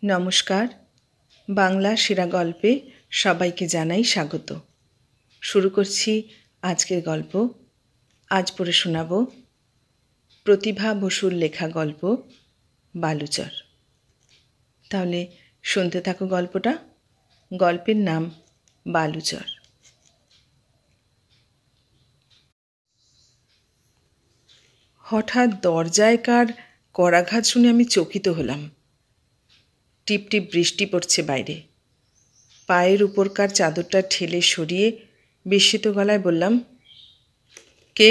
নমস্কার। বাংলা সেরা গল্পে সবাইকে জানাই স্বাগত। শুরু করছি আজকের গল্প। আজ পড়ে শোনাব প্রতিভা বসুর লেখা গল্প বালুচর। তাহলে শুনতে থাকো গল্পটা। গল্পের নাম বালুচর। হঠাৎ দরজায় কার করাঘাত শুনে আমি চকিত হলাম। টিপটিপ বৃষ্টি পড়ছে বাইরে। পায়ের উপরকার চাদরটা ঠেলে সরিয়ে বিস্মিত গলায় বললাম, কে?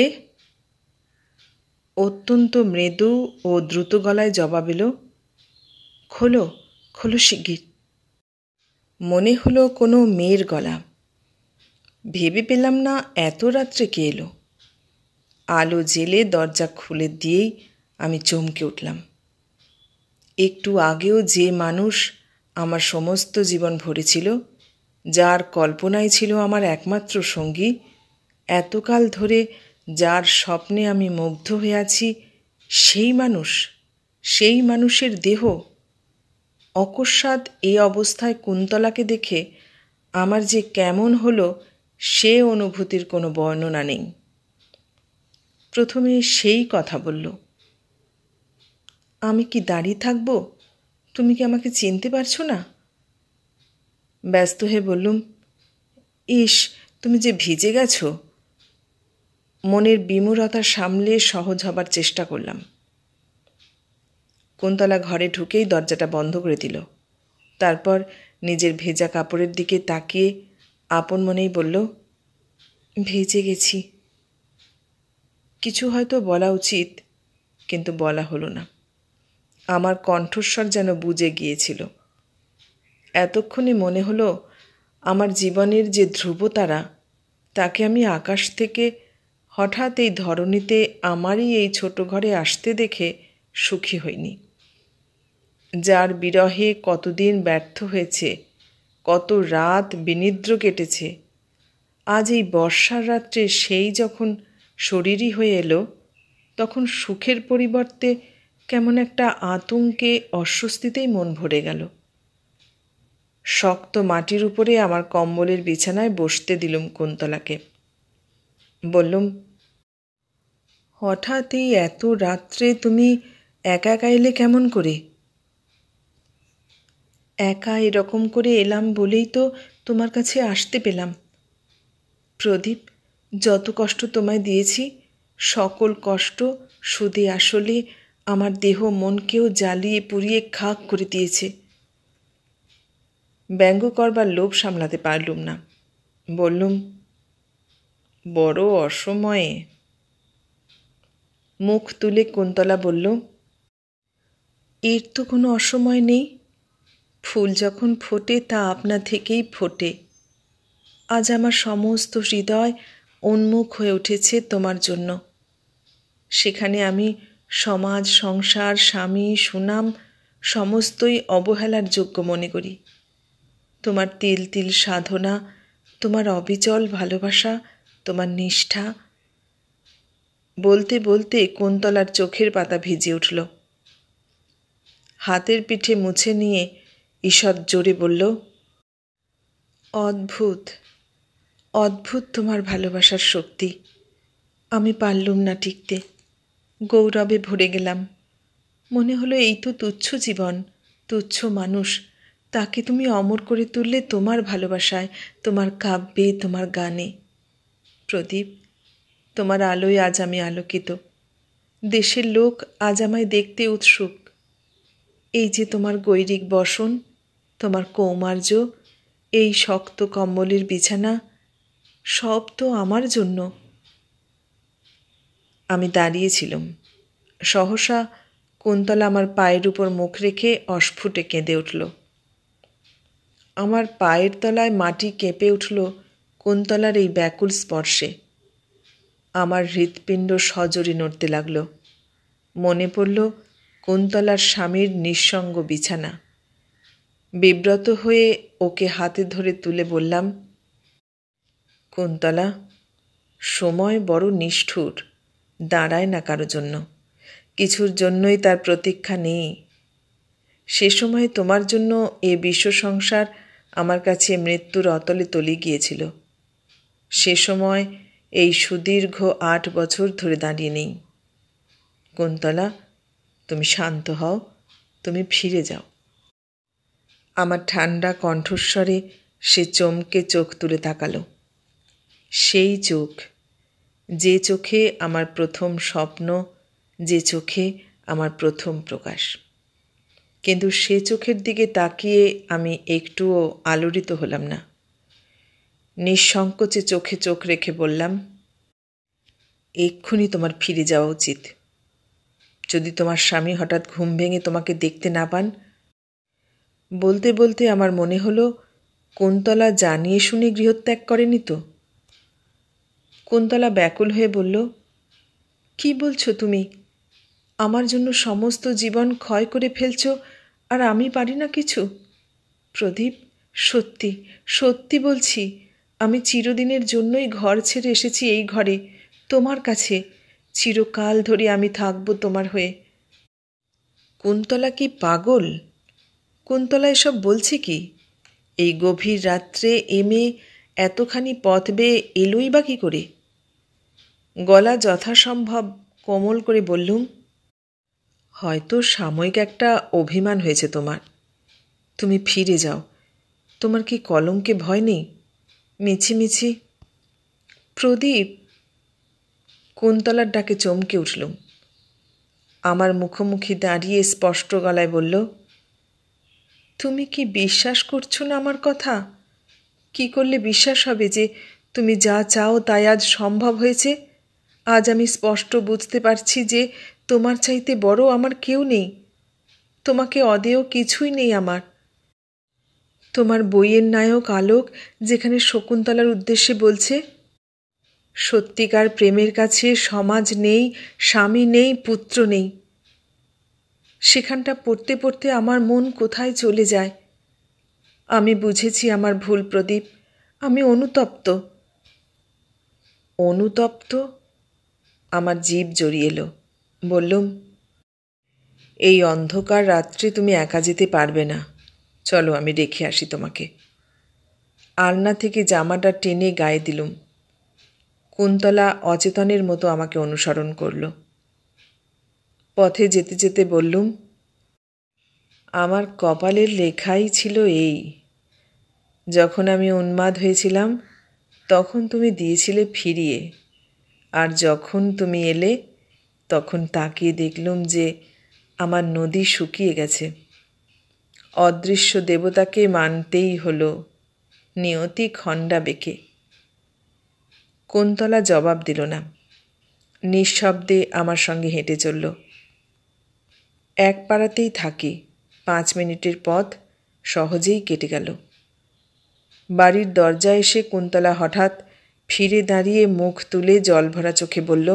অত্যন্ত মৃদু ও দ্রুত গলায় জবাব এলো, খোলো খোলো শিগগির। মনে হলো কোনো মেয়ের গলা। ভেবে পেলাম না এত রাত্রে কে এলো। আলো জেলে দরজা খুলে দিয়েই আমি চমকে উঠলাম। একটু আগেও যে মানুষ আমার সমস্ত জীবন ভরেছিল, যার কল্পনাই ছিল আমার একমাত্র সঙ্গী, এতকাল ধরে যার স্বপ্নে আমি মুগ্ধ হয়ে আছি, সেই মানুষের দেহ। অকস্মাৎ এই অবস্থায় কুন্তলাকে দেখে আমার যে কেমন হলো সে অনুভূতির কোনো বর্ণনা নেই। প্রথমে সেই কথা বলল, আমি কি দাঁড়িয়ে থাকব? তুমি কি আমাকে চিনতে পারছো না? ব্যস্ত হয়ে বললুম, ইস, তুমি যে ভিজে গেছো। মনের বিমূঢ়তা সামলে সহজ হবার চেষ্টা করলাম। কুন্তলা ঘরে ঢুকেই দরজাটা বন্ধ করে দিল। তারপর নিজের ভেজা কাপড়ের দিকে তাকিয়ে আপন মনেই বলল, ভিজে গেছি। কিছু হয়তো বলা উচিত, কিন্তু বলা হলো না। আমার কণ্ঠস্বর যেন বুজে গিয়েছিল। এতক্ষণে মনে হলো আমার জীবনের যে ধ্রুবতারা, তাকে আমি আকাশ থেকে হঠাৎ এই ধরণীতে আমারই এই ছোট ঘরে আসতে দেখে সুখী হইনি। যার বিরহে কতদিন ব্যর্থ হয়েছে, কত রাত বিনিদ্র কেটেছে, আজ এই বর্ষার রাত্রে সেই যখন শরীরই হয়ে এলো, তখন সুখের পরিবর্তে কেমন একটা আতঙ্কে অস্বস্তিতেই মন ভরে গেল। শক্ত মাটির উপরে আমার কম্বলের বিছানায় বসতে দিলুম কুন্তলাকে। বললুম, হঠাৎ এই এত রাত্রে তুমি একা একা এলে কেমন করে? একা এরকম করে এলাম বলেই তো তোমার কাছে আসতে পেলাম। প্রদীপ, যত কষ্ট তোমায় দিয়েছি, সকল কষ্ট সুদে আসলে আমার দেহ মনকেও জ্বালিয়ে পুড়িয়ে খাক করে দিয়েছে। ব্যঙ্গ করবার লোভ সামলাতে পারলুম না। বললুম, বড় অসময়ে। মুখ তুলে কুন্তলা বলল, এর তো কোনো অসময় নেই। ফুল যখন ফোটে তা আপনা থেকেই ফোটে। আজ আমার সমস্ত হৃদয় উন্মুখ হয়ে উঠেছে তোমার জন্য। সেখানে আমি সমাজ, সংসার, স্বামী, সুনাম সমস্তই অবহেলার যোগ্য মনে করি। তোমার তিল তিল সাধনা, তোমার অবিচল ভালোবাসা, তোমার নিষ্ঠা। বলতে বলতে কুন্তলার চোখের পাতা ভিজে উঠল। হাতের পিঠে মুছে নিয়ে ঈষৎ জোরে বলল, অদ্ভুত অদ্ভুত তোমার ভালোবাসার শক্তি। আমি পারলুম না টিকতে। গৌরবে ভরে গেলাম। মনে হলো এই তো তুচ্ছ জীবন, তুচ্ছ মানুষ, তাকে তুমি অমর করে তুললে তোমার ভালোবাসায়, তোমার কাব্যে, তোমার গানে। প্রদীপ, তোমার আলোয় আজ আমি আলোকিত। দেশের লোক আজ আমায় দেখতে উৎসুক। এই যে তোমার গৈরিক বসন, তোমার কৌমার্য, এই শক্ত কম্বলের বিছানা, সব তো আমার জন্য। আমি দাঁড়িয়েছিলাম। সহসা কুন্তলা আমার পায়ের উপর মুখ রেখে অস্ফুটে কেঁদে উঠল। আমার পায়ের তলায় মাটি কেঁপে উঠল কুন্তলার এই ব্যাকুল স্পর্শে। আমার হৃৎপিণ্ড সজোরে নড়তে লাগল। মনে পড়ল কুন্তলার স্বামীর নিঃসঙ্গ বিছানা। বিব্রত হয়ে ওকে হাতে ধরে তুলে বললাম, কুন্তলা, সময় বড় নিষ্ঠুর, দাঁড়ায় না কারো জন্য। কিছুর জন্যই তার প্রতীক্ষা নেই। সে সময় তোমার জন্য এ বিশ্ব সংসার আমার কাছে মৃত্যুর অতলে তলিয়ে গিয়েছিল। সে সময় এই সুদীর্ঘ 8 বছর ধরে দাঁড়িয়ে নেই। কুন্তলা, তুমি শান্ত হও, তুমি ফিরে যাও। আমার ঠান্ডা কণ্ঠস্বরে সে চমকে চোখ তুলে তাকালো। সেই চোখ, যে চোখে আমার প্রথম স্বপ্ন, যে চোখে আমার প্রথম প্রকাশ। কিন্তু সে চোখের দিকে তাকিয়ে আমি একটুও আলোড়িত হলাম না। নিঃসংকোচে চোখে চোখ রেখে বললাম, এক্ষুনি তোমার ফিরে যাওয়া উচিত। যদি তোমার স্বামী হঠাৎ ঘুম ভেঙে তোমাকে দেখতে না পান। বলতে বলতে আমার মনে হলো, কুন্তলা জানিয়ে শুনে গৃহত্যাগ করেনি তো? কুন্তলা ব্যাকুল হয়ে বলল, কি বলছো তুমি? আমার জন্য সমস্ত জীবন ক্ষয় করে ফেলছ, আর আমি পারি না কিছু? প্রদীপ, সত্যি সত্যি বলছি, আমি চিরদিনের জন্যই ঘর ছেড়ে এসেছি এই ঘরে, তোমার কাছে। চিরকাল ধরে আমি থাকব তোমার হয়ে। কুন্তলা কি পাগল? কুন্তলা এসব বলছে কি? এই গভীর রাত্রে এ মেয়ে এতখানি পথ বেয়ে এলোই বা কী করে? গলা যথাসম্ভব কোমল করে বললুম, হয়তো সাময়িক একটা অভিমান হয়েছে তোমার। তুমি ফিরে যাও। তোমার কি কলঙ্কে ভয় নেই? মিছিমিছি। প্রদীপ! কুন্তলার ডাকে চমকে উঠলুম। আমার মুখোমুখি দাঁড়িয়ে স্পষ্ট গলায় বলল, তুমি কি বিশ্বাস করছো না আমার কথা? কি করলে বিশ্বাস হবে যে তুমি যা চাও তাই আজ সম্ভব হয়েছে? আজ আমি স্পষ্ট বুঝতে পারছি যে তোমার চাইতে বড় আমার কেউ নেই। তোমাকে অদেয় কিছুই নেই আমার। তোমার বইয়ের নায়ক আলোক যেখানে শকুন্তলার উদ্দেশ্যে বলছে, সত্যিকার প্রেমের কাছে সমাজ নেই, স্বামী নেই, পুত্র নেই, সেখানটা পড়তে পড়তে আমার মন কোথায় চলে যায়। আমি বুঝেছি আমার ভুল প্রদীপ। আমি অনুতপ্ত। অনুতপ্ত? আমার জিভ জড়িয়ে এলো। বললুম, এই অন্ধকার রাত্রে তুমি একা যেতে পারবে না। চলো, আমি রেখে আসি তোমাকে। আলনা থেকে জামাটা টেনে গায়ে দিলুম। কুন্তলা অচেতনের মতো আমাকে অনুসরণ করল। পথে যেতে যেতে বললুম, আমার কপালের লেখাই ছিল এই। যখন আমি উন্মাদ হয়েছিলাম তখন তুমি দিয়েছিলে ফিরিয়ে, আর যখন তুমি এলে তখন তাকিয়ে দেখলুম যে আমার নদী শুকিয়ে গেছে। অদৃশ্য দেবতাকে মানতেই হলো, নিয়তি খণ্ডা বেঁকে। কুন্তলা জবাব দিল না। নিঃশব্দে আমার সঙ্গে হেঁটে চলল। এক পাড়াতেই থাকি। 5 মিনিটের পথ সহজেই কেটে গেল। বাড়ির দরজায় এসে কুন্তলা হঠাৎ ফিরে দাঁড়িয়ে মুখ তুলে জলভরা চোখে বলল,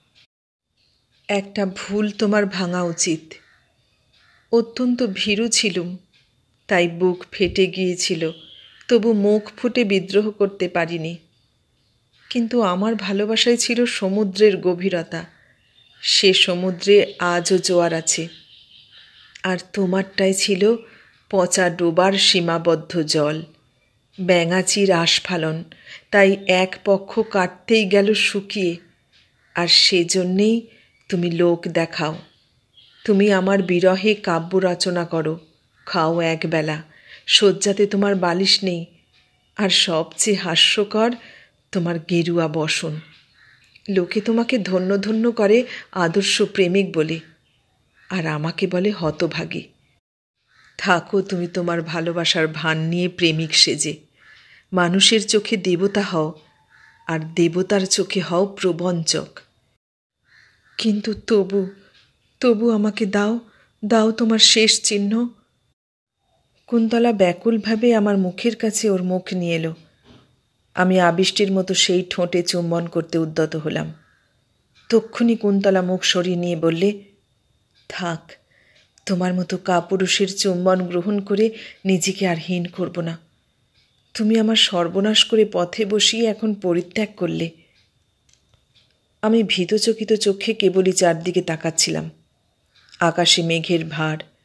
একটা ভুল তোমার ভাঙা উচিত। অত্যন্ত ভীরু ছিলুম, তাই বুক ফেটে গিয়েছিল, তবু মুখ ফুটে বিদ্রোহ করতে পারিনি। কিন্তু আমার ভালোবাসায় ছিল সমুদ্রের গভীরতা। সে সমুদ্রে আজও জোয়ার আছে। আর তোমারটাই ছিল পচা ডোবার সীমাবদ্ধ জল, ব্যাঙাচির আস্ফালন। তাই এক পক্ষ কাটতেই গেল শুকিয়ে। আর সেজন্যেই তুমি লোক দেখাও। তুমি আমার বিরহে কাব্য রচনা করো, খাও একবেলা, শয্যাতে তোমার বালিশ নেই, আর সবচেয়ে হাস্যকর তোমার গেরুয়া বসন। লোকে তোমাকে ধন্য ধন্য করে আদর্শ প্রেমিক বলে, আর আমাকে বলে হতভাগী। থাকো তুমি তোমার ভালোবাসার ভান নিয়ে প্রেমিক সেজে। মানুষের চোখে দেবতা হও, আর দেবতার চোখে হও প্রবঞ্চক। কিন্তু তবু আমাকে দাও, দাও তোমার শেষ চিহ্ন। কুন্তলা ব্যাকুলভাবে আমার মুখের কাছে ওর মুখ নিয়ে এলো। আমি আবিষ্টির মতো সেই ঠোঁটে চুম্বন করতে উদ্যত হলাম। তক্ষুনি কুন্তলা মুখ সরিয়ে নিয়ে বললে, থাক, তোমার মতো কাপুরুষের চুম্বন গ্রহণ করে নিজেকে আর হীন করব না। তুমি আমার সর্বনাশ করে পথে বসিয়ে এখন পরিত্যাগ করলে। আমি ভীতচকিত চোখে কেবলই চারদিকে তাকাচ্ছিলাম। আকাশে মেঘের ভার,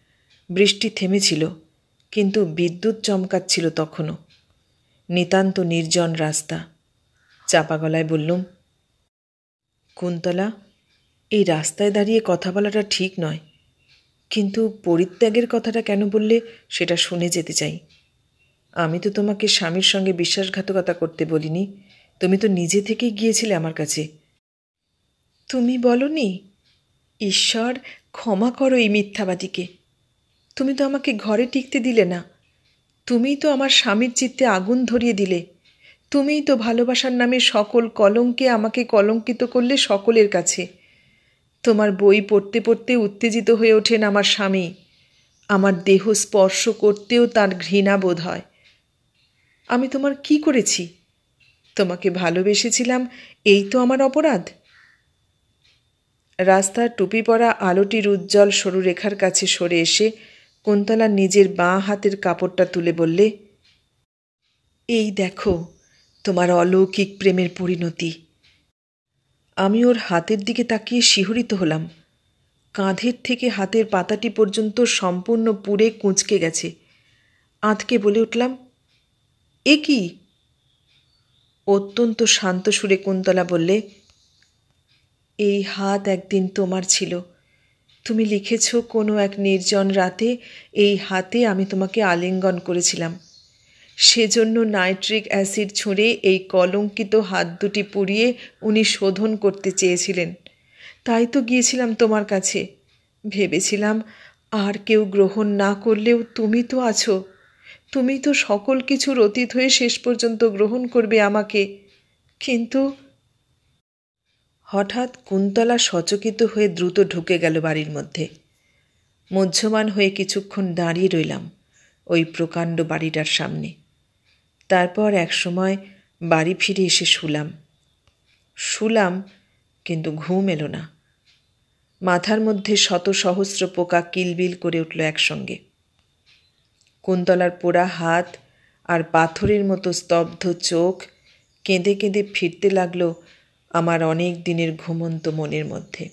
বৃষ্টি থেমেছিল, কিন্তু বিদ্যুৎ চমকাচ্ছিল তখনও। নিতান্ত নির্জন রাস্তা। চাপা গলায় বললুম, কুন্তলা, এই রাস্তায় দাঁড়িয়ে কথা বলাটা ঠিক নয়, কিন্তু পরিত্যাগের কথাটা কেন বললে সেটা শুনে যেতে চাই। আমি তো তোমাকে স্বামীর সঙ্গে বিশ্বাসঘাতকতা করতে বলিনি, তুমি তো নিজে থেকেই গিয়েছিলে আমার কাছে। তুমি বলনি? ঈশ্বর ক্ষমা করো এই মিথ্যাবাদীকে। তুমি তো আমাকে ঘরে টিকতে দিলে না। তুমিই তো আমার স্বামীর চিত্তে আগুন ধরিয়ে দিলে। তুমিই তো ভালোবাসার নামে সকল কলঙ্কে আমাকে কলঙ্কিত করলে সকলের কাছে। তোমার বই পড়তে পড়তে উত্তেজিত হয়ে ওঠেন আমার স্বামী। আমার দেহ স্পর্শ করতেও তার ঘৃণা বোধ হয়। আমি তোমার কি করেছি? তোমাকে ভালোবেসেছিলাম, এই তো আমার অপরাধ। রাস্তার টুপি পরা আলোটির উজ্জ্বল সরু রেখার কাছে সরে এসে কুন্তলা নিজের বাঁ হাতের কাপড়টা তুলে বললে, এই দেখো তোমার অলৌকিক প্রেমের পরিণতি। আমি ওর হাতের দিকে তাকিয়ে শিহরিত হলাম। কাঁধের থেকে হাতের পাতাটি পর্যন্ত সম্পূর্ণ পুড়ে কুঁচকে গেছে। আঁতকে বলে উঠলাম, এ কি? অত্যন্ত শান্ত সুরে কুন্তলা বললে, এই হাত একদিন তোমার ছিল। তুমি লিখেছ কোনো এক নির্জন রাতে এই হাতে আমি তোমাকে আলিঙ্গন করেছিলাম। সেজন্য নাইট্রিক অ্যাসিড ছুঁড়ে এই কলঙ্কিত হাত দুটি পুড়িয়ে উনি শোধন করতে চেয়েছিলেন। তাই তো গিয়েছিলাম তোমার কাছে। ভেবেছিলাম আর কেউ গ্রহণ না করলেও তুমি তো আছো। তুমি তো সকল কিছুর অতীত হয়ে শেষ পর্যন্ত গ্রহণ করবে আমাকে। কিন্তু হঠাৎ কুন্তলা সচকিত হয়ে দ্রুত ঢুকে গেল বাড়ির মধ্যে। মধ্যমান হয়ে কিছুক্ষণ দাঁড়িয়ে রইলাম ওই প্রকাণ্ড বাড়িটার সামনে। তারপর একসময় বাড়ি ফিরে এসে শুলাম, কিন্তু ঘুম এলো না। মাথার মধ্যে শত সহস্র পোকা কিলবিল করে উঠল একসঙ্গে। কুন্তলার পোড়া হাত আর পাথরের মতো স্তব্ধ চোখ কেঁদে কেঁদে ফিরতে লাগলো আমার অনেক দিনের ঘুমন্ত মনের মধ্যে।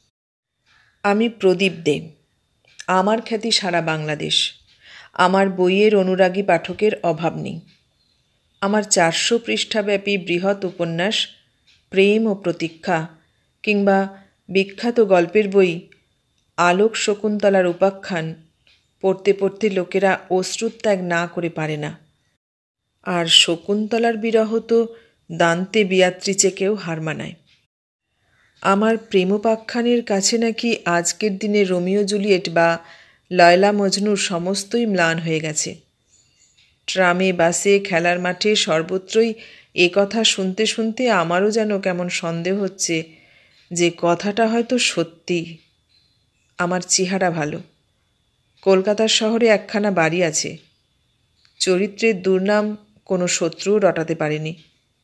আমি প্রদীপ দে। আমার খ্যাতি সারা বাংলাদেশ। আমার বইয়ের অনুরাগী পাঠকের অভাব নেই। আমার 400 পৃষ্ঠাব্যাপী বৃহৎ উপন্যাস প্রেম ও প্রতীক্ষা, কিংবা বিখ্যাত গল্পের বই আলোক শকুন্তলার উপাখ্যান পড়তে পড়তে লোকেরা অশ্রুত্যাগ না করে পারে না। আর শকুন্তলার বিরহ তো দান্তে বিয়াত্রিচেকেও হার মানায়। আমার প্রেমোপাখ্যানের কাছে নাকি আজকের দিনে রোমিও জুলিয়েট বা লয়লা মজনুর সমস্তই ম্লান হয়ে গেছে। ট্রামে, বাসে, খেলার মাঠে সর্বত্রই এ কথা শুনতে শুনতে আমারও যেন কেমন সন্দেহ হচ্ছে যে কথাটা হয়তো সত্যি। আমার চেহারা ভালো। কলকাতার শহরে একখানা বাড়ি আছে। চরিত্রের দুর্নাম কোনো শত্রুও রটাতে পারেনি।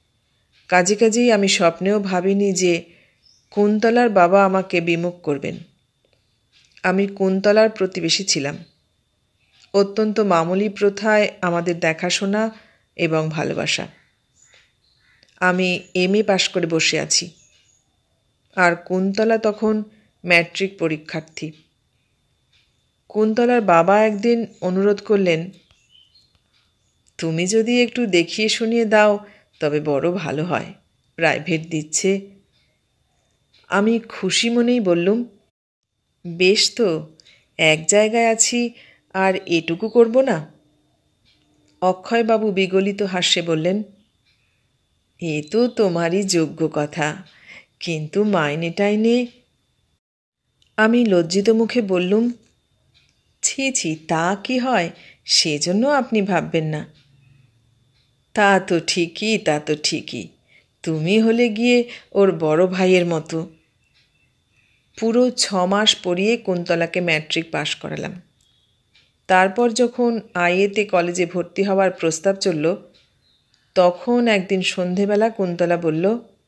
কাজেই আমি স্বপ্নেও ভাবিনি যে কুন্তলার বাবা আমাকে বিমুখ করবেন। আমি কুন্তলার প্রতিবেশী ছিলাম। অত্যন্ত মামুলি প্রথায় আমাদের দেখাশোনা এবং ভালোবাসা। আমি MA পাশ করে বসে আছি, আর কুন্তলা তখন ম্যাট্রিক পরীক্ষার্থী। কুন্তলার বাবা একদিন অনুরোধ করলেন, তুমি যদি একটু দেখিয়ে শুনিয়ে দাও তবে বড় ভালো হয়, প্রাইভেট দিচ্ছে। আমি খুশি মনেই বললুম, বেশ তো, এক জায়গায় আছি আর এটুকু করব না? অক্ষয়বাবু বিগলিত হাস্যে বললেন, এ তো তোমারই যোগ্য কথা, কিন্তু মাইনে টাইনে। আমি লজ্জিত মুখে বললুম, ছি ছি, তা কি হয়, সেজন্য আপনি ভাববেন না। তা তো ঠিকই, তুমি হলে গিয়ে ওর বড় ভাইয়ের মতো। পুরো 6 মাস পড়িয়ে কুন্তলাকে ম্যাট্রিক পাশ করালাম। তারপর যখন IAতে কলেজে ভর্তি হওয়ার প্রস্তাব চলল, তখন একদিন সন্ধেবেলা কুন্তলা বলল,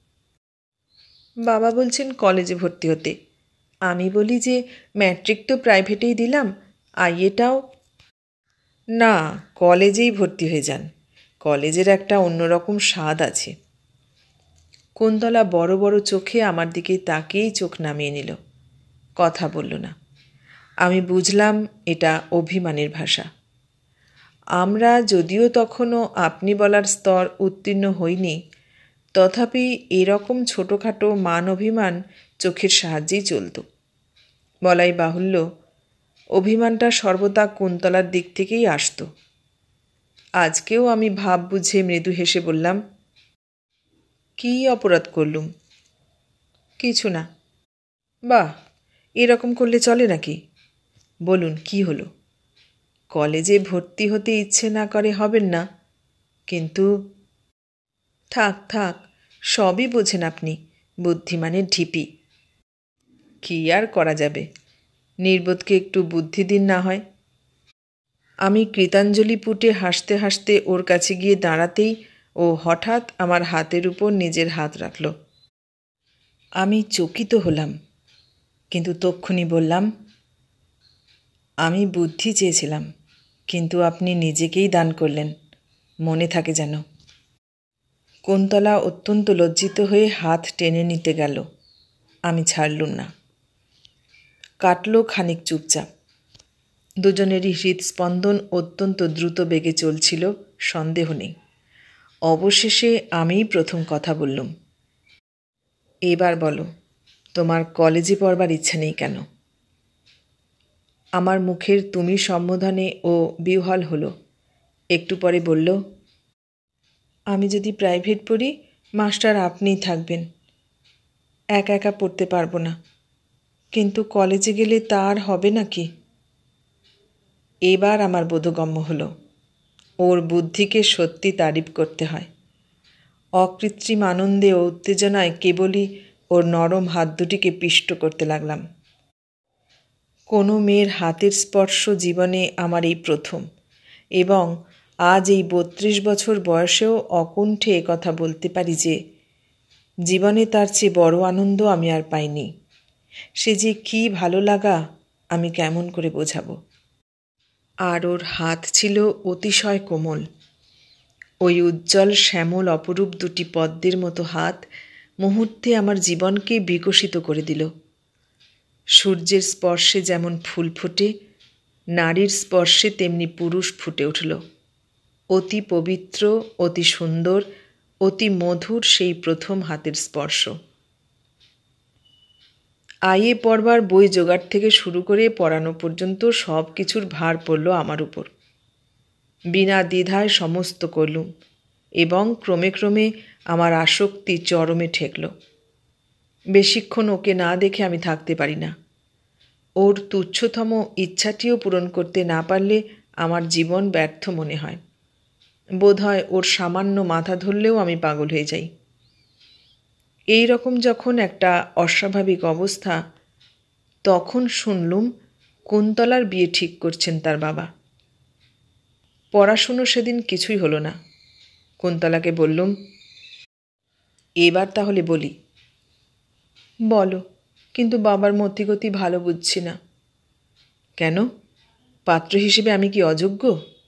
বাবা বলছেন কলেজে ভর্তি হতে। আমি বলি যে ম্যাট্রিক তো প্রাইভেটেই দিলাম, IAটাও। না, কলেজেই ভর্তি হয়ে যান। কলেজের একটা অন্যরকম স্বাদ আছে। কুন্তলা বড় বড় চোখে আমার দিকে তাকিয়েই চোখ নামিয়ে নিল, কথা বলল না। আমি বুঝলাম এটা অভিমানের ভাষা। আমরা যদিও তখনও আপনি বলার স্তর উত্তীর্ণ হইনি, তথাপি এরকম ছোটোখাটো মান অভিমান চোখের সাহায্যেই চলত। বলাই বাহুল্য, অভিমানটা সর্বদা কুন্তলার দিক থেকেই আসত। আজকেও আমি ভাব বুঝে মৃদু হেসে বললাম, কী অপরাধ করলুম? কিছু না। বাহ, এরকম করলে চলে নাকি? বলুন, কি হলো? কলেজে ভর্তি হতে ইচ্ছে না করে হবেন না, কিন্তু থাক থাক, সবই বোঝেন আপনি, বুদ্ধিমানের ঢিপি। কি আর করা যাবে, নির্বোধকে একটু বুদ্ধি দিন না হয়। আমি কৃতাঞ্জলি পুটে হাসতে হাসতে ওর কাছে গিয়ে দাঁড়াতেই ও হঠাৎ আমার হাতের উপর নিজের হাত রাখল। আমি চকিত হলাম, কিন্তু তক্ষুনি বললাম, আমি বুদ্ধি চেয়েছিলাম, কিন্তু আপনি নিজেকেই দান করলেন, মনে থাকে যেন। কুন্তলা অত্যন্ত লজ্জিত হয়ে হাত টেনে নিতে গেল। আমি ছাড়লুম না। কাটল খানিক চুপচাপ। দুজনেরই হৃদস্পন্দন অত্যন্ত দ্রুত বেগে চলছিল, সন্দেহ নেই। অবশেষে আমিই প্রথম কথা বললুম, এবার বলো, তোমার কলেজে পড়বার ইচ্ছা নেই কেন? আমার মুখের তুমি সম্বোধনে ও বিহ্বল হলো। একটু পরে বলল, আমি যদি প্রাইভেট পড়ি, মাস্টার আপনিই থাকবেন, একা একা পড়তে পারবো না, কিন্তু কলেজে গেলে তা আর হবে নাকি? এবার আমার বোধগম্য হলো, ওর বুদ্ধিকে সত্যি তারিফ করতে হয়। অকৃত্রিম আনন্দে ও উত্তেজনায় কেবলই ওর নরম হাত দুটিকে পিষ্ট করতে লাগলাম। কোনো মেয়ের হাতের স্পর্শ জীবনে আমার এই প্রথম, এবং আজ এই 32 বছর বয়সেও অকুণ্ঠে কথা বলতে পারি যে জীবনে তার চেয়ে বড় আনন্দ আমি আর পাইনি। সে যে কী ভালো লাগা আমি কেমন করে বোঝাবো। আর ওর হাত ছিল অতিশয় কোমল। ওই উজ্জ্বল শ্যামল অপরূপ দুটি পদ্মের মতো হাত মুহূর্তে আমার জীবনকে বিকশিত করে দিল। সূর্যের স্পর্শে যেমন ফুল ফোটে, নারীর স্পর্শে তেমনি পুরুষ ফুটে উঠল। অতি পবিত্র, অতি সুন্দর, অতি মধুর সেই প্রথম হাতের স্পর্শ। আইএ পড়বার বই জোগাড় থেকে শুরু করে পড়ানো পর্যন্ত সব কিছুর ভার পড়ল আমার উপর। বিনা দ্বিধায় সমস্ত করলুম, এবং ক্রমে ক্রমে আমার আসক্তি চরমে ঠেকল। বেশিক্ষণ ওকে না দেখে আমি থাকতে পারি না। ওর তুচ্ছতম ইচ্ছাটিও পূরণ করতে না পারলে আমার জীবন ব্যর্থ মনে হয়। বোধহয় ওর সামান্য মাথা ধরলেও আমি পাগল হয়ে যাই। এই রকম যখন একটা অস্বাভাবিক অবস্থা, তখন শুনলুম কুন্তলার বিয়ে ঠিক করছেন তার বাবা। পড়াশুনো সেদিন কিছুই হলো না। কুন্তলাকে বললুম, এবার তাহলে বলি। বলো, কিন্তু বাবার মতিগতি ভালো বুঝছি না। কেন? পাত্র হিসেবে আমি কি অযোগ্য?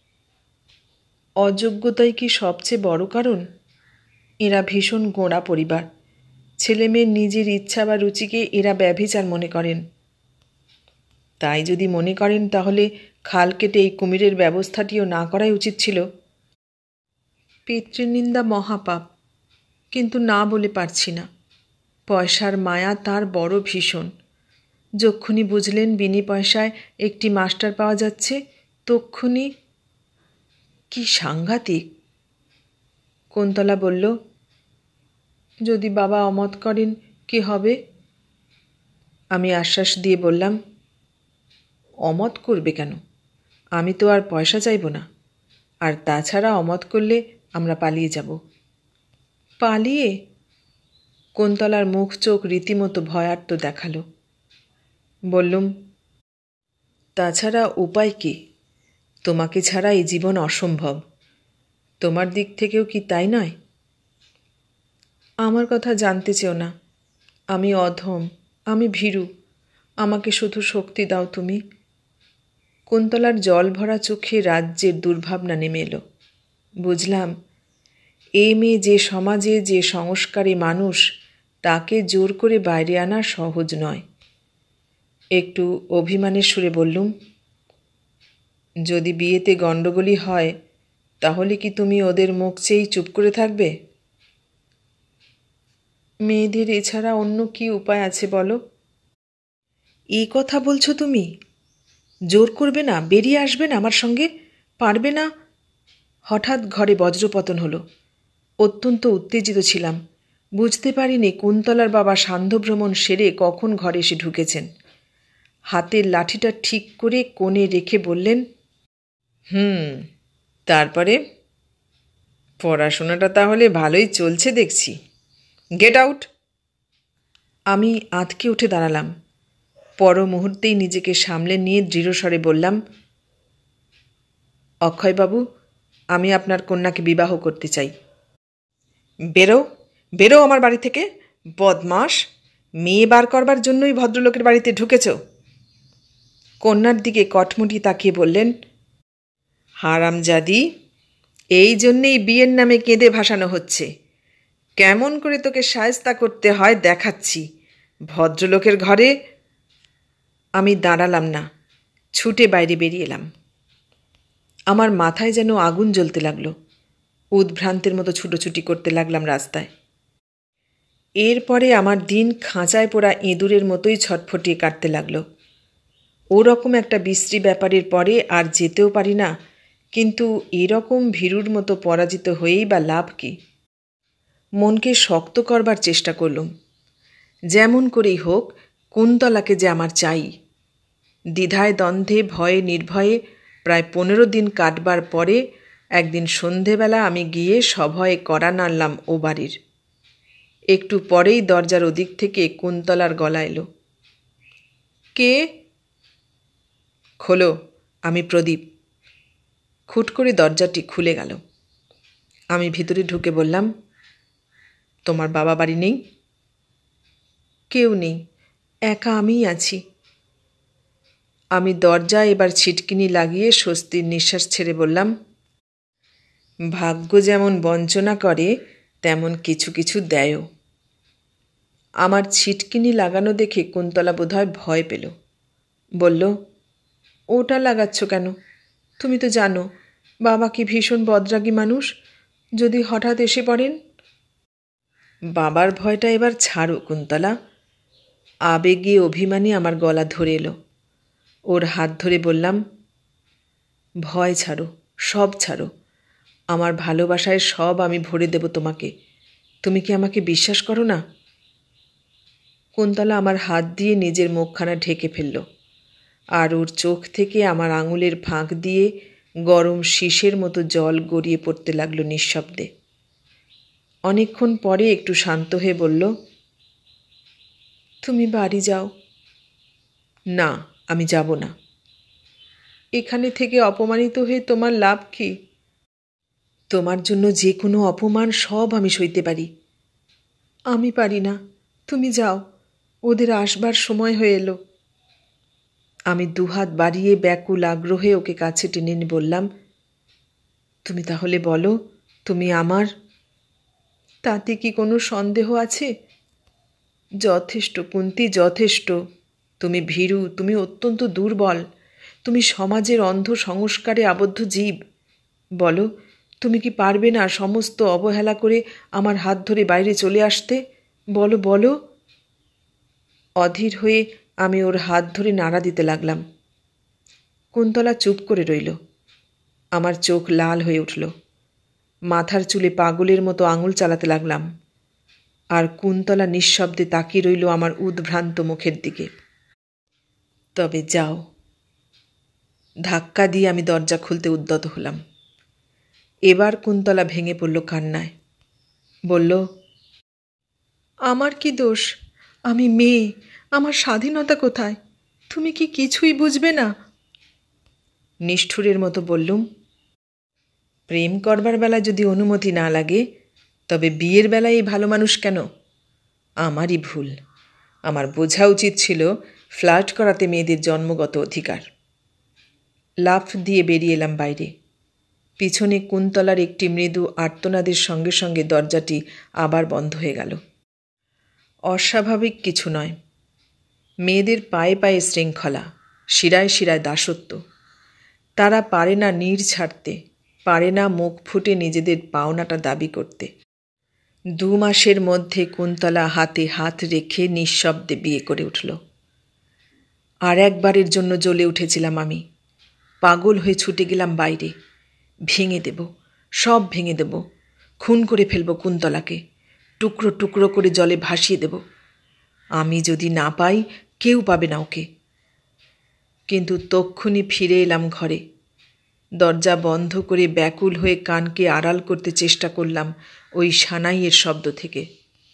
অযোগ্যতাই কি সবচেয়ে বড় কারণ? এরা ভীষণ গোঁড়া পরিবার। ছেলেমেয়ের নিজের ইচ্ছা বা রুচিকে এরা ব্যভিচার মনে করেন। তাই যদি মনে করেন, তাহলে খাল কেটে এই কুমিরের ব্যবস্থাটিও না করাই উচিত ছিল। পিতৃনিন্দা মহাপাপ, কিন্তু না বলে পারছি না। পয়সার মায়া তার বড় ভীষণ। যক্ষুনি বুঝলেন বিনি পয়সায় একটি মাস্টার পাওয়া যাচ্ছে, তক্ষুনি। কি সাংঘাতিক! কুন্তলা বলল, যদি বাবা অমত করেন কি হবে? আমি আশ্বাস দিয়ে বললাম, অমত করবে কেন? আমি তো আর পয়সা চাইব না, আর তাছাড়া অমত করলে আমরা পালিয়ে যাব। পালিয়ে? কুন্তলার মুখ চোখ রীতিমতো ভয়ার্ত দেখালো। বললুম, তাছাড়া উপায় কি? তোমাকে ছাড়া এই জীবন অসম্ভব। তোমার দিক থেকেও কি তাই নয়? আমার কথা জানতে চেও না। আমি অধম, আমি ভীরু। আমাকে শুধু শক্তি দাও তুমি। কুন্তলার জল ভরা চোখে রাজ্যের দুর্ভাবনা নেমে এলো। বুঝলাম, এই মেয়ে যে সমাজে, যে সংস্কারে মানুষ, তাকে জোর করে বাইরে আনা সহজ নয়। একটু অভিমানের সুরে বললুম, যদি বিয়েতে গণ্ডগোলই হয় তাহলে কি তুমি ওদের মুখ চেয়েই চুপ করে থাকবে? মেয়েদের এছাড়া অন্য কি উপায় আছে বলো? এই কথা বলছো তুমি? জোর করবে না, বেরিয়ে আসবে না আমার সঙ্গে? পারবে না? হঠাৎ ঘরে বজ্রপতন হলো। অত্যন্ত উত্তেজিত ছিলাম। বুঝতে পারিনি কুন্তলার বাবা সান্ধ্যভ্রমণ সেরে কখন ঘরে এসে ঢুকেছেন। হাতের লাঠিটা ঠিক করে কোণে রেখে বললেন, তারপরে? পড়াশোনাটা তাহলে ভালোই চলছে দেখছি। Get out! আমি আঁতকে উঠে দাঁড়ালাম। পর মুহূর্তেই নিজেকে সামলে নিয়ে দৃঢ়স্বরে বললাম, অক্ষয়বাবু, আমি আপনার কন্যাকে বিবাহ করতে চাই। বেরো, বেরো আমার বাড়ি থেকে, বদমাস! মেয়ে বার করবার জন্যই ভদ্রলোকের বাড়িতে ঢুকেছ। কন্যার দিকে কটমুটি তাকিয়ে বললেন, হারামজাদি, এই জন্যেই বিয়ের নামে কেঁদে ভাসানো হচ্ছে। কেমন করে তোকে শায়েস্তা করতে হয় দেখাচ্ছি। ভদ্রলোকের ঘরে। আমি দাঁড়ালাম না, ছুটে বাইরে বেরিয়ে এলাম। আমার মাথায় যেন আগুন জ্বলতে লাগলো। উদ্ভ্রান্তের মতো ছুটোছুটি করতে লাগলাম রাস্তায়। এরপরে আমার দিন খাঁচায় পোড়া ইঁদুরের মতোই ছটফটিয়ে কাটতে লাগলো। ওরকম একটা বিশ্রী ব্যাপারের পরে আর যেতেও পারি না, কিন্তু এরকম ভীরুর মতো পরাজিত হয়েই বা লাভ কি? মনকে শক্ত করবার চেষ্টা করলুম। যেমন করেই হোক কুন্তলাকে যে আমার চাই। দ্বিধায় দ্বন্দ্বে ভয়ে নির্ভয়ে প্রায় 15 দিন কাটবার পরে একদিন সন্ধেবেলা আমি গিয়ে সভয়ে কড়া নাড়লাম ও বাড়ির। একটু পরেই দরজার ওদিক থেকে কুন্তলার গলা এলো, কে? খোলো, আমি প্রদীপ। খুট করে দরজাটি খুলে গেল। আমি ভিতরে ঢুকে বললাম, তোমার বাবা বাড়ি নেই? কেউ নেই, একা আমিই আছি। আমি দরজায় এবার ছিটকিনি লাগিয়ে স্বস্তির নিঃশ্বাস ছেড়ে বললাম, ভাগ্য যেমন বঞ্চনা করে তেমন কিছু কিছু দেয়ও। আমার ছিটকিনি লাগানো দেখে কুন্তলা বোধহয় ভয় পেল। বলল, ওটা লাগাচ্ছ কেন? তুমি তো জানো বাবা কি ভীষণ বদরাগী মানুষ, যদি হঠাৎ এসে পড়েন। বাবার ভয়টা এবার ছাড়ো কুন্তলা। আবেগে অভিমানে আমার গলা ধরে এলো। ওর হাত ধরে বললাম, ভয় ছাড়ো, সব ছাড়ো। আমার ভালোবাসায় সব আমি ভরে দেব তোমাকে। তুমি কি আমাকে বিশ্বাস করো না? কুন্তলা আমার হাত দিয়ে নিজের মুখখানা ঢেকে ফেলল, আর ওর চোখ থেকে আমার আঙুলের ফাঁক দিয়ে গরম শীষের মতো জল গড়িয়ে পড়তে লাগলো নিঃশব্দে। অনেকক্ষণ পরে একটু শান্ত হয়ে বলল, তুমি বাড়ি যাও। না, আমি যাব না। এখানে থেকে অপমানিত হয়ে তোমার লাভ কি? তোমার জন্য যে কোনো অপমান সব আমি সইতে পারি। আমি পারি না, তুমি যাও, ওদের আসবার সময় হয়ে এলো। আমি দুহাত বাড়িয়ে ব্যাকুল আগ্রহে ওকে কাছে টেনে নিয়ে বললাম, তুমি তাহলে বলো, তুমি আমার। তাতে কি কোনো সন্দেহ আছে? যথেষ্ট কুন্তি, যথেষ্ট। তুমি ভীরু, তুমি অত্যন্ত দুর্বল, তুমি সমাজের অন্ধ সংস্কারে আবদ্ধ জীব। বলো, তুমি কি পারবে না সমস্ত অবহেলা করে আমার হাত ধরে বাইরে চলে আসতে? বলো, বলো। অধীর হয়ে আমি ওর হাত ধরে নাড়া দিতে লাগলাম। কুন্তলা চুপ করে রইল। আমার চোখ লাল হয়ে উঠল। মাথার চুলে পাগলের মতো আঙুল চালাতে লাগলাম, আর কুন্তলা নিঃশব্দে তাকিয়ে রইল আমার উদ্ভ্রান্ত মুখের দিকে। তবে যাও। ধাক্কা দিয়ে আমি দরজা খুলতে উদ্যত হলাম। এবার কুন্তলা ভেঙে পড়ল কান্নায়। বলল, আমার কি দোষ? আমি মেয়ে, আমার স্বাধীনতা কোথায়? তুমি কি কিছুই বুঝবে না? নিষ্ঠুরের মতো বললুম, প্রেম করবার বেলায় যদি অনুমতি না লাগে, তবে বিয়ের বেলায় এই ভালো মানুষ কেন? আমারই ভুল। আমার বোঝা উচিত ছিল ফ্লার্ট করাতে মেয়েদের জন্মগত অধিকার। লাফ দিয়ে বেরিয়ে এলাম বাইরে। পিছনে কুন্তলার একটি মৃদু আর্তনাদের সঙ্গে সঙ্গে দরজাটি আবার বন্ধ হয়ে গেল। অস্বাভাবিক কিছু নয়। মেয়েদের পায়ে পায়ে শৃঙ্খলা, শিরায় শিরায় দাসত্ব। তারা পারে না নীড় ছাড়তে, পারে না মুখ ফুটে নিজেদের পাওনাটা দাবি করতে। 2 মাসের মধ্যে কুন্তলা হাতে হাত রেখে নিঃশব্দে বিয়ে করে উঠল। আর একবারের জন্য জ্বলে উঠেছিলাম আমি। পাগল হয়ে ছুটে গেলাম বাইরে। ভেঙে দেব, সব ভেঙে দেব, খুন করে ফেলব কুন্তলাকে, টুকরো টুকরো করে জলে ভাসিয়ে দেব। আমি যদি না পাই, কেউ পাবে না ওকে। কিন্তু তক্ষুনি ফিরে এলাম ঘরে। দরজা বন্ধ করে ব্যাকুল হয়ে কানকে আড়াল করতে চেষ্টা করলাম ওই সানাইয়ের শব্দ থেকে।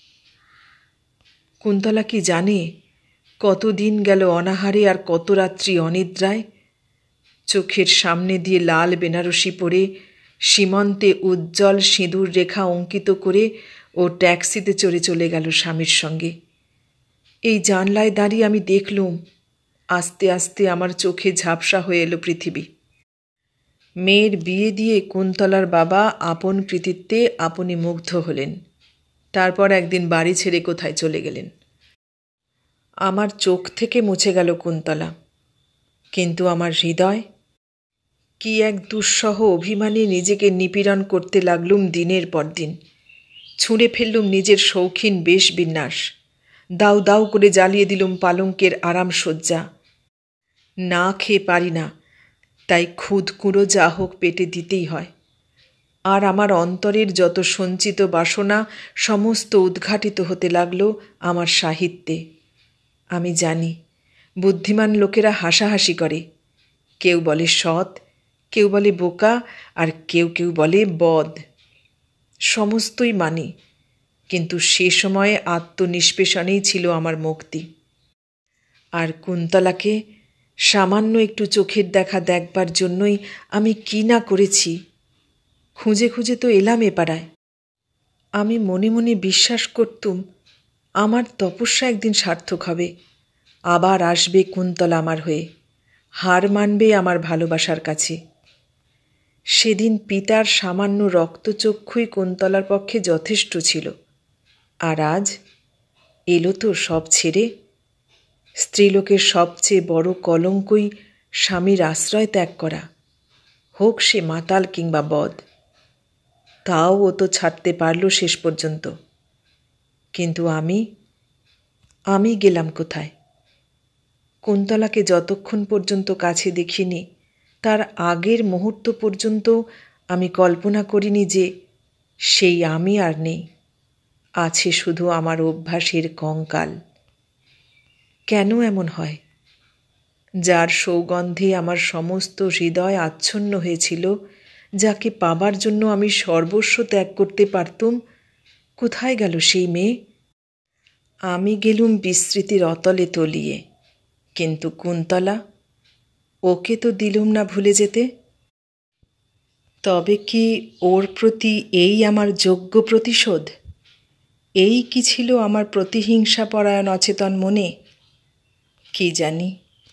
কুন্তলা কি জানে কতদিন গেল অনাহারে আর কত রাত্রি অনিদ্রায়? চোখের সামনে দিয়ে লাল বেনারসি পরে, সীমন্তে উজ্জ্বল সিঁদুর রেখা অঙ্কিত করে ও ট্যাক্সিতে চড়ে চলে গেল স্বামীর সঙ্গে। এই জানলায় দাঁড়িয়ে আমি দেখলুম আস্তে আস্তে আমার চোখে ঝাপসা হয়ে এলো পৃথিবী। মেয়ের বিয়ে দিয়ে কুন্তলার বাবা আপন কৃতিত্বে আপনি মুগ্ধ হলেন। তারপর একদিন বাড়ি ছেড়ে কোথায় চলে গেলেন। আমার চোখ থেকে মুছে গেল কুন্তলা, কিন্তু আমার হৃদয় কি এক দুঃসহ অভিমানে নিজেকে নিপীড়ন করতে লাগলুম দিনের পর দিন। ছুঁড়ে ফেললুম নিজের শৌখিন বেশ বিন্যাস, দাউ দাউ করে জ্বালিয়ে দিলুম পালঙ্কের আরাম শয্যা। না খেয়ে পারি না, তাই খুদ কুঁড়ো যা হোক পেটে দিতেই হয়। আর আমার অন্তরের যত সঞ্চিত বাসনা সমস্ত উদ্ঘাটিত হতে লাগল আমার সাহিত্যে। আমি জানি বুদ্ধিমান লোকেরা হাসাহাসি করে, কেউ বলে সৎ, কেউ বলে বোকা, আর কেউ কেউ বলে বদ। সমস্তই মানি, কিন্তু সে সময়ে আত্মনিষ্পেষণেই ছিল আমার মুক্তি। আর কুন্তলাকে সামান্য একটু চোখের দেখা দেখবার জন্যই আমি কি না করেছি। খুঁজে খুঁজে তো এলাম এ পাড়ায়। আমি মনে মনে বিশ্বাস করতুম আমার তপস্যা একদিন সার্থক হবে, আবার আসবে কুন্তলা আমার হয়ে, হার মানবে আমার ভালোবাসার কাছে। সেদিন পিতার সামান্য রক্তচক্ষুই কুন্তলার পক্ষে যথেষ্ট ছিল। আর আজ এলো তো সব ছেড়ে। স্ত্রীলোকের সবচেয়ে বড় কলঙ্কই স্বামীর আশ্রয় ত্যাগ করা, হোক সে মাতাল কিংবা বদ। তাও ও তো ছাড়তে পারল শেষ পর্যন্ত। কিন্তু আমি গেলাম কোথায়? কুন্তলাকে যতক্ষণ পর্যন্ত কাছে দেখিনি, তার আগের মুহূর্ত পর্যন্ত আমি কল্পনা করিনি যে সেই আমি আর নেই, আছে শুধু আমার অভ্যাসের কঙ্কাল। কেন এমন হয়? যার সৌগন্ধে আমার সমস্ত হৃদয় আচ্ছন্ন হয়েছিল, যাকে পাবার জন্য আমি সর্বস্ব ত্যাগ করতে পারতুম, কোথায় গেল সেই মেয়ে? আমি গেলুম বিস্মৃতির অতলে তলিয়ে, কিন্তু কুন্তলা, ওকে তো দিলুম না ভুলে যেতে। তবে কি ওর প্রতি এই আমার যোগ্য প্রতিশোধ? এই কি ছিল আমার প্রতিহিংসাপরায়ণ অচেতন মনে? কি জানি।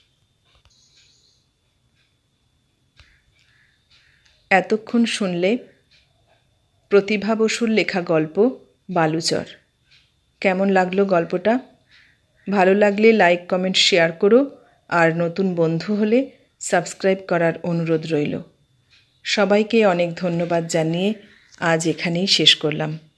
এতক্ষণ শুনলে প্রতিভা বসুর লেখা গল্প বালুচর। কেমন লাগলো গল্পটা? ভালো লাগলে লাইক, কমেন্ট, শেয়ার করো। আর নতুন বন্ধু হলে সাবস্ক্রাইব করার অনুরোধ রইল। সবাইকে অনেক ধন্যবাদ জানিয়ে আজ এখানেই শেষ করলাম।